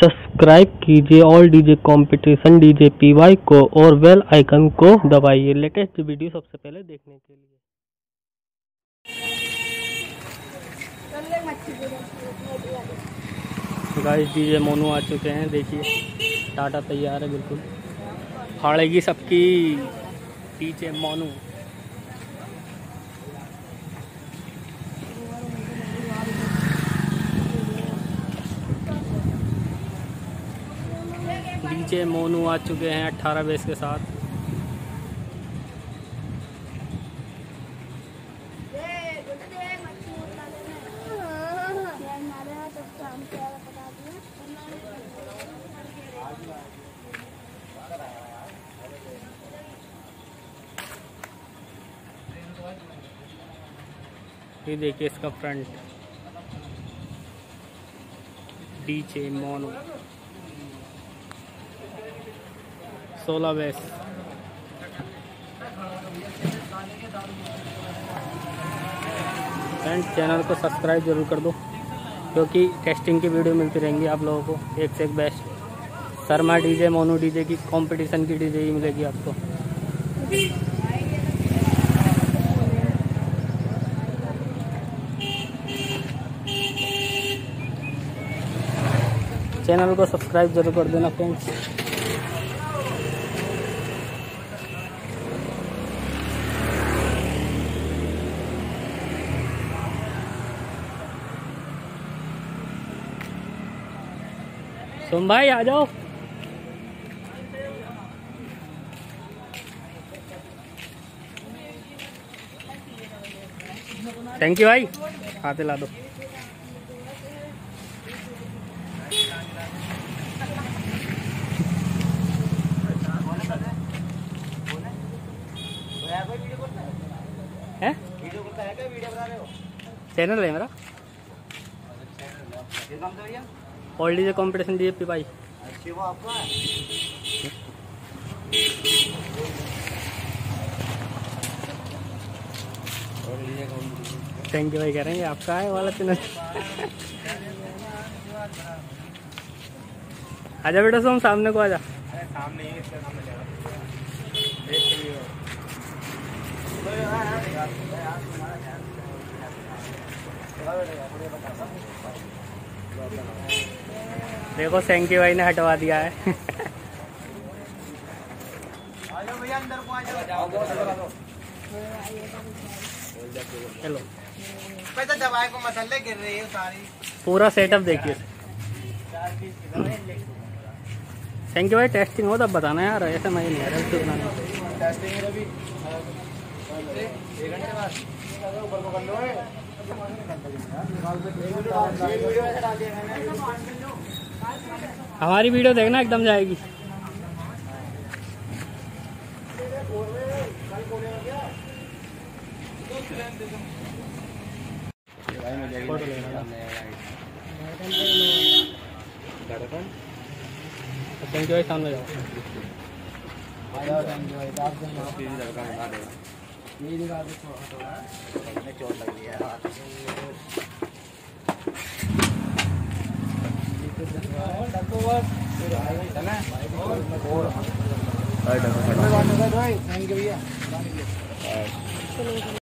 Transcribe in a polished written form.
Subscribe कीजिए all DJ competition DJ PY को और बेल आइकन को दबाइए लेटेस्ट वीडियो सबसे पहले देखने के लिए। गाइस डीजे मोनू आ चुके हैं, देखिए टाटा तैयार है बिल्कुल, फाड़ेगी सबकी डीजे मोनू। डीजे मोनू आ चुके हैं 18 बेस के साथ। ये देखिए इसका front DJ Monu 16 bass. Friends channel को सब्सक्राइब जरूर कर दो क्योंकि टेस्टिंग की वीडियो मिलती रहेंगी आप लोगों को एक से एक best. Sharma DJ Monu DJ की कंपटीशन की डीजे ही मिलेगी आपको। चैनल को सब्सक्राइब जरूर कर देना फ्रेंड्स। तुम भाई आ जाओ। थैंक यू भाई, हाथ ला दो। चैनल है मेरा ऑल डीजे कंपटीशन डीजे भाई। थैंक यू भाई करेंगे, आपका है वाला चैनल। आजा बेटा सोम सामने को आजा। देखो सेंकी भाई ने हटवा दिया है। हेलो दवाई को मसाले गिर रही है सारी, पूरा सेटअप देखिए। सेंकी भाई टेस्टिंग हो तब बताना यार, ऐसे मैं नहीं आ रहा हमारी वीडियो देखना एकदम जाएगी। फोटो लेना थैंक यू भाई, सामने जाओ। चोट लग रही है। थैंक यू भैया।